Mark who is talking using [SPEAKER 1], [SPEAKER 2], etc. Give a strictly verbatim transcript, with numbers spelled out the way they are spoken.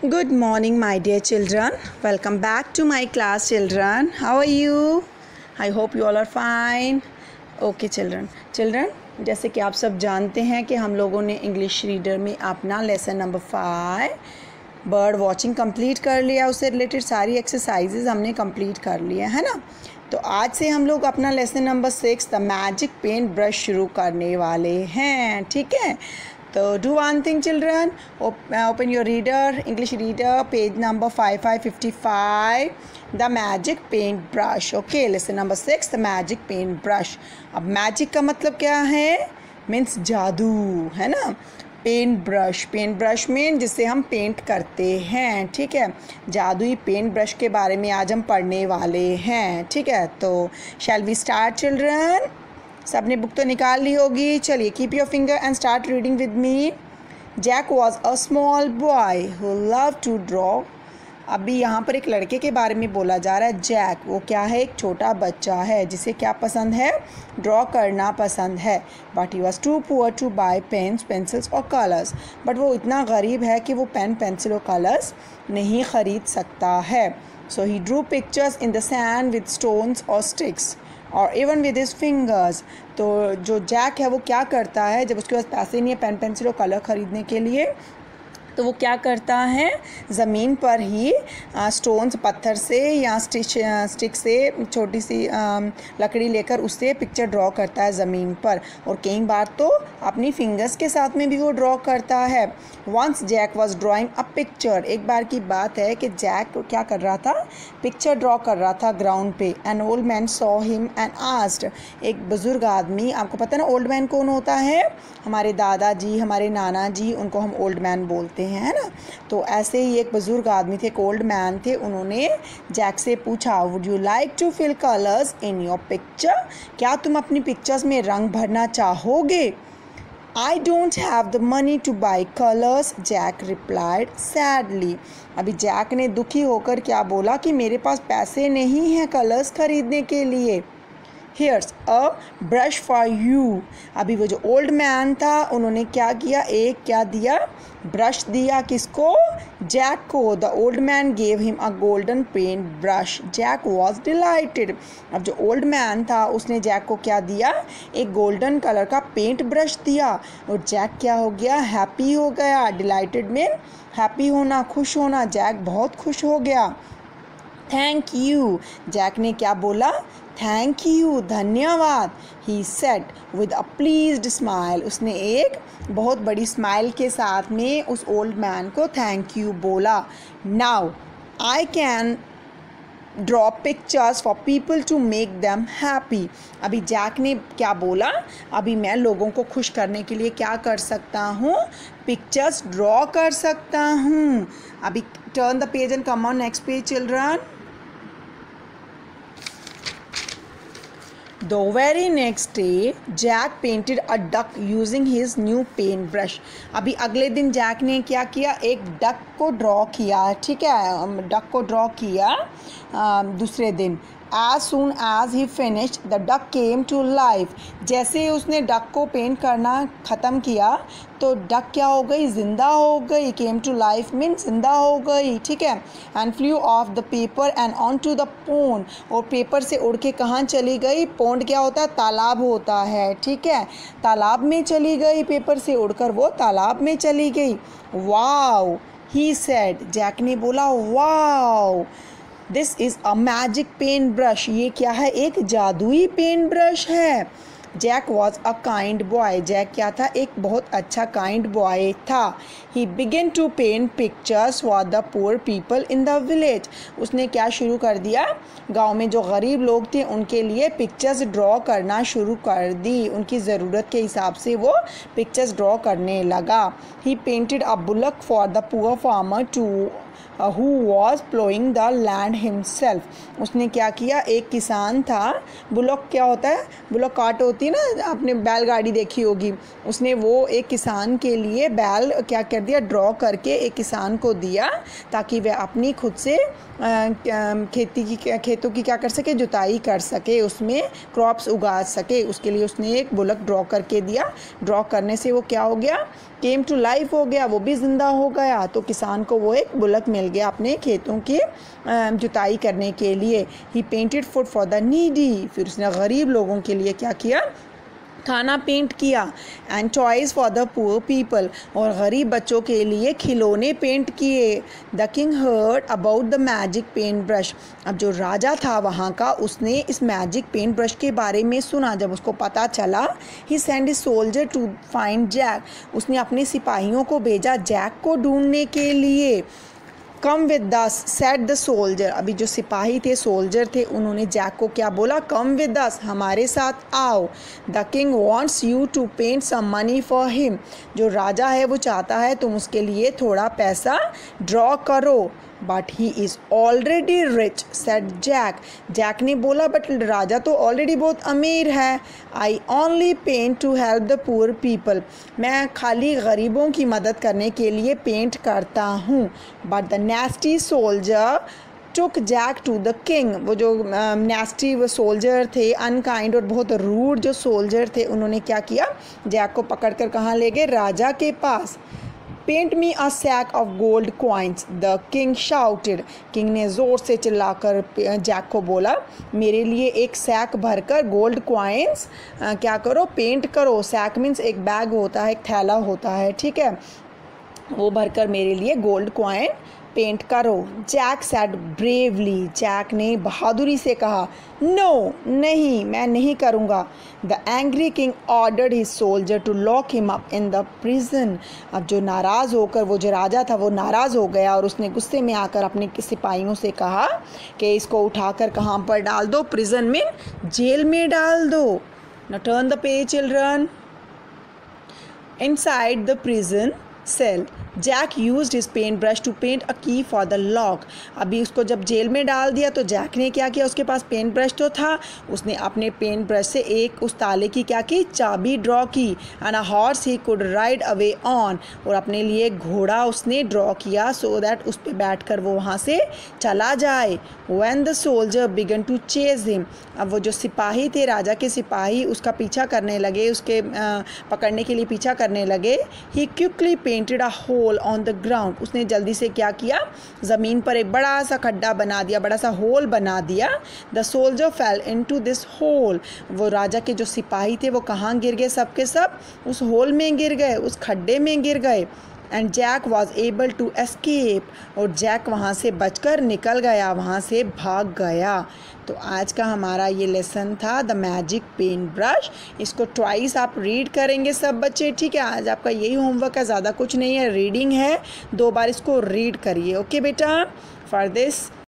[SPEAKER 1] Good morning, my dear children. Welcome back to my class, children. How are you? I hope you all are fine. Okay, children. Children, जैसे कि आप सब जानते हैं कि हम लोगों ने इंग्लिश रीडर में अपना lesson number five bird watching complete कर लिया। उससे रिलेटेड सारी एक्सरसाइजेज हमने कंप्लीट कर लिया है ना। तो आज से हम लोग अपना lesson number six the magic paint brush शुरू करने वाले हैं। ठीक है, तो do one thing children, open your reader, English reader, page number five five fifty five, the magic paint brush. Okay, lesson number six the magic paint brush. अब magic का मतलब क्या है? मीन्स जादू, है ना। पेंट ब्रश, पेंट ब्रश में जिससे हम पेंट करते हैं। ठीक है, जादुई पेंट ब्रश के बारे में आज हम पढ़ने वाले हैं। ठीक है, तो शैल वी स्टार्ट चिल्ड्रन? सबने बुक तो निकाल ली होगी। चलिए, keep your finger and start reading with me. Jack was a small boy who love to draw. अभी यहाँ पर एक लड़के के बारे में बोला जा रहा है। जैक वो क्या है? एक छोटा बच्चा है जिसे क्या पसंद है? ड्रॉ करना पसंद है। But he was too poor to buy pens pencils और कलर्स। बट वो इतना गरीब है कि वो पेन पेंसिल और कलर्स नहीं ख़रीद सकता है। So he drew pictures in the sand with stones और स्टिक्स और इवन विद हिज फिंगर्स। तो जो जैक है वो क्या करता है, जब उसके पास पैसे नहीं है पेन पेंसिल और कलर ख़रीदने के लिए, तो वो क्या करता है? ज़मीन पर ही स्टोन्स, पत्थर से या स्टिच स्टिक से छोटी सी आ, लकड़ी लेकर उससे पिक्चर ड्रॉ करता है ज़मीन पर। और कई बार तो अपनी फिंगर्स के साथ में भी वो ड्रॉ करता है। Once Jack was drawing a picture. एक बार की बात है कि जैक क्या कर रहा था? पिक्चर ड्रॉ कर रहा था ग्राउंड पे। An old man saw him and asked. एक बुज़ुर्ग आदमी, आपको पता है ना ओल्ड मैन कौन होता है? हमारे दादाजी, हमारे नाना जी, उनको हम ओल्ड मैन बोलते हैं, है ना। तो ऐसे ही एक बुजुर्ग आदमी थे, एक ओल्ड मैन थे। उन्होंने जैक से पूछा, would you like to fill colours in your picture? क्या तुम अपनी पिक्चर्स में रंग भरना चाहोगे? I don't have the money to buy colours, Jack replied sadly. अभी जैक ने दुखी होकर क्या बोला कि मेरे पास पैसे नहीं हैं कलर्स खरीदने के लिए। Here's a brush for you। अभी वो जो ओल्ड मैन था उन्होंने क्या किया? एक क्या दिया? ब्रश दिया। किसको? जैक को। The old man gave him a golden paint brush. Jack was delighted. अब जो ओल्ड मैन था उसने जैक को क्या दिया? एक गोल्डन कलर का पेंट ब्रश दिया। और जैक क्या हो गया? हैप्पी हो गया। डिलाइटेड में हैप्पी होना, खुश होना। जैक बहुत खुश हो गया। Thank you. जैक ने क्या बोला? थैंक यू, धन्यवाद। He said with a pleased smile. उसने एक बहुत बड़ी स्माइल के साथ में उस ओल्ड मैन को थैंक यू बोला। Now I can draw pictures for people to make them happy. अभी जैक ने क्या बोला? अभी मैं लोगों को खुश करने के लिए क्या कर सकता हूँ? पिक्चर्स ड्रॉ कर सकता हूँ। अभी turn the page and come on next page children. The very next day, Jack painted a duck using his new paint brush। अभी अगले दिन जैक ने क्या किया? एक डक को ड्रॉ किया। ठीक है, डक को ड्रॉ किया दूसरे दिन। As soon as he finished, the duck came to life। जैसे ही उसने डक को पेंट करना ख़त्म किया तो डक क्या हो गई? ज़िंदा हो गई। came to life मीन्स ज़िंदा हो गई। ठीक है, and flew off the paper and onto the pond। और पेपर से उड़ के कहाँ चली गई? पॉन्ड क्या होता है? तालाब होता है। ठीक है, तालाब में चली गई। पेपर से उड़कर वो तालाब में चली गई। Wow, he said। जैक ने बोला wow, this is a magic paint brush. ये क्या है? एक जादुई पेंट ब्रश है। Jack was a kind boy. Jack क्या था? एक बहुत अच्छा काइंड बॉय था। He began to paint pictures for the poor people in the village. उसने क्या शुरू कर दिया? गांव में जो गरीब लोग थे उनके लिए पिक्चर्स ड्रॉ करना शुरू कर दी। उनकी ज़रूरत के हिसाब से वो पिक्चर्स ड्रॉ करने लगा। He painted a bullock for the poor farmer to who was ploughing the land himself. उसने क्या किया, एक किसान था, बुलॉक क्या होता है, बुलॉक कार्ट होती है ना, आपने बैलगाड़ी देखी होगी, उसने वो एक किसान के लिए बैल क्या कर दिया, ड्रॉ करके एक किसान को दिया ताकि वह अपनी खुद से खेती की खेतों की क्या कर सके, जुताई कर सके, उसमें क्रॉप्स उगा सके। उसके लिए उसने एक बुलक ड्रॉ करके दिया। ड्रॉ करने से वो क्या हो गया, केम टू लाइफ हो गया, वो भी ज़िंदा हो गया। तो किसान को वो एक बुलक मिल गया अपने खेतों की जुताई करने के लिए। He painted food for the needy, फिर उसने गरीब लोगों के लिए क्या किया, खाना पेंट किया। And toys for the poor people, और गरीब बच्चों के लिए खिलौने पेंट किए। The king heard about the magic paint brush, अब जो राजा था वहाँ का, उसने इस मैजिक पेंट ब्रश के बारे में सुना। जब उसको पता चला, he send his soldier to find Jack, उसने अपने सिपाहियों को भेजा जैक को ढूंढने के लिए। Come with us said the soldier, अभी जो सिपाही थे, सोल्जर थे, उन्होंने जैक को क्या बोला, कम विद दस, हमारे साथ आओ। The king wants you to paint some money for him, जो राजा है वो चाहता है तुम उसके लिए थोड़ा पैसा ड्रॉ करो। But he is already rich said Jack, Jack ने बोला बट राजा तो ऑलरेडी बहुत अमीर है। I only paint to help the poor people, मैं खाली गरीबों की मदद करने के लिए पेंट करता हूँ। But the nasty soldier took Jack to the king, वो जो नेस्टी वो सोल्जर थे, अनकाइंड और बहुत रूड जो सोल्जर थे, उन्होंने क्या किया, जैक को पकड़ कर कहाँ ले गए, राजा के पास। Paint me a sack of gold coins the king shouted, king ने ज़ोर से चिल्लाकर जैक को बोला, मेरे लिए एक सैक भरकर गोल्ड कॉइन्स क्या करो, पेंट करो। सैक मीन्स एक बैग होता है, एक थैला होता है, ठीक है, वो भरकर मेरे लिए गोल्ड कॉइन पेंट करो। जैक सेड ब्रेवली, जैक ने बहादुरी से कहा, नो नहीं, मैं नहीं करूँगा। The angry king ordered his soldier to lock him up in the prison, अब जो नाराज़ होकर वो जो राजा था वो नाराज़ हो गया और उसने गुस्से में आकर अपने सिपाहियों से कहा कि इसको उठाकर कहाँ पर डाल दो, प्रिजन में, जेल में डाल दो। Now turn the page children. Inside the prison cell Jack used his paint brush to paint a key for the lock, अभी उसको जब जेल में डाल दिया तो जैक ने क्या किया, उसके पास पेंट ब्रश तो था, उसने अपने पेंट ब्रश से एक उस ताले की क्या की, चाबी ड्रॉ की। And a horse he could ride away on, और अपने लिए घोड़ा उसने ड्रॉ किया सो दैट उस पर बैठ कर वो वहाँ से चला जाए। When the soldier began to chase him, अब वो जो सिपाही थे, राजा के सिपाही उसका पीछा करने लगे, उसके आ, पकड़ने के लिए पीछा करने लगे। He quickly painted a hole on the ground, उसने जल्दी से क्या किया, ज़मीन पर एक बड़ा सा खड्डा बना दिया, बड़ा सा होल बना दिया। The soldier fell into this hole, वो राजा के जो सिपाही थे वो कहाँ गिर गए, सब के सब उस होल में गिर गए, उस खड्डे में गिर गए। And Jack was able to escape, और जैक वहाँ से बचकर निकल गया, वहाँ से भाग गया। तो आज का हमारा ये लेसन था द मैजिक पेंट ब्रश। इसको ट्वाइस आप रीड करेंगे सब बच्चे, ठीक है। आज आपका यही होमवर्क है, ज़्यादा कुछ नहीं है, रीडिंग है, दो बार इसको रीड करिए। ओके बेटा, फॉर दिस